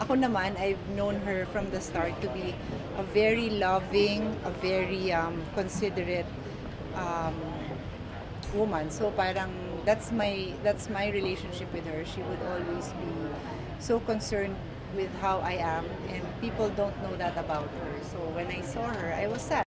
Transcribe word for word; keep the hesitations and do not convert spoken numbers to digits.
ako naman, I've known her from the start to be a very loving, a very um, considerate um, woman. So parang that's my that's my relationship with her. She would always be so concerned with how I am, and people don't know that about her. So when I saw her, I was sad.